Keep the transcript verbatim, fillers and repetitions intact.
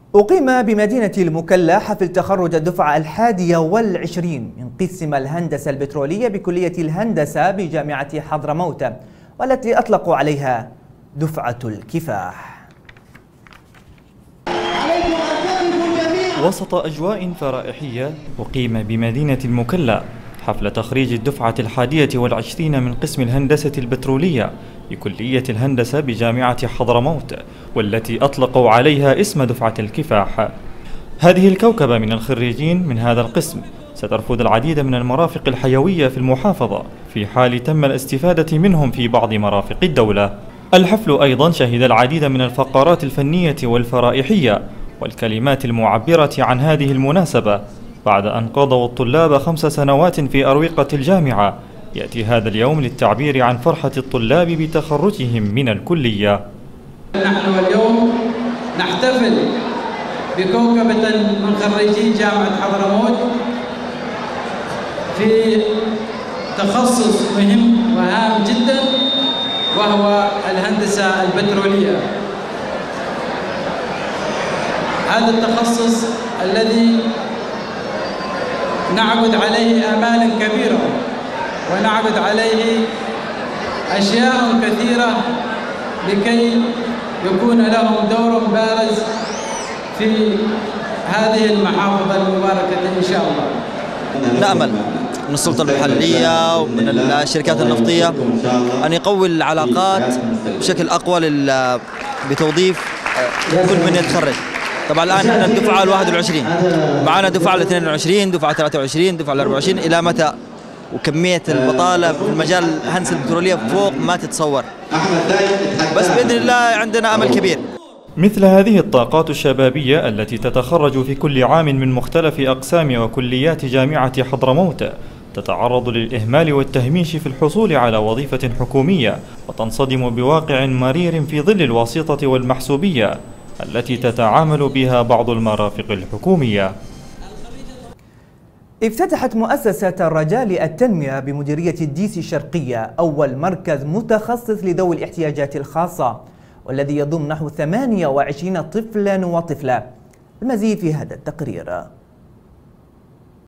أقيم بمدينة المكلا حفل تخرج الدفعة الحادية والعشرين من قسم الهندسة البترولية بكلية الهندسة بجامعة حضرموت، والتي أطلقوا عليها دفعة الكفاح. وسط أجواء فرائحية أقيم بمدينة المكلا حفل تخريج الدفعة الحادية والعشرين من قسم الهندسة البترولية بكلية الهندسة بجامعة حضرموت، والتي أطلقوا عليها اسم دفعة الكفاح. هذه الكوكبة من الخريجين من هذا القسم سترفض العديد من المرافق الحيوية في المحافظة في حال تم الاستفادة منهم في بعض مرافق الدولة. الحفل أيضا شهد العديد من الفقرات الفنية والفرائحية والكلمات المعبرة عن هذه المناسبة. بعد أن قضوا الطلاب خمس سنوات في أروقة الجامعة، يأتي هذا اليوم للتعبير عن فرحة الطلاب بتخرجهم من الكلية. نحن اليوم نحتفل بكوكبة من خريجي جامعة حضرموت في تخصص مهم وهام جدا، وهو الهندسة البترولية. هذا التخصص الذي نعقد عليه آمالا كبيرة ونعقد عليه أشياء كثيرة لكي يكون لهم دور بارز في هذه المحافظة المباركة إن شاء الله. نأمل من السلطة المحلية ومن الشركات النفطية أن يقوي العلاقات بشكل أقوى بتوظيف كل من يتخرج. طبعا الآن احنا الدفعة الواحد والعشرين، معنا دفعة الاثنين والعشرين، دفعة ثلاثة وعشرين، دفعة الأربعة وعشرين. إلى متى؟ وكمية البطالة في المجال الهندسة البترولية فوق ما تتصور، بس بإذن الله عندنا أمل كبير. مثل هذه الطاقات الشبابية التي تتخرج في كل عام من مختلف أقسام وكليات جامعة حضرموت تتعرض للإهمال والتهميش في الحصول على وظيفة حكومية، وتنصدم بواقع مرير في ظل الواسطة والمحسوبية التي تتعامل بها بعض المرافق الحكومية. افتتحت مؤسسة الرجاء للتنمية بمديرية الديس الشرقية أول مركز متخصص لذوي الاحتياجات الخاصة، والذي يضم نحو ثمانية وعشرين طفلا وطفلة. المزيد في هذا التقرير.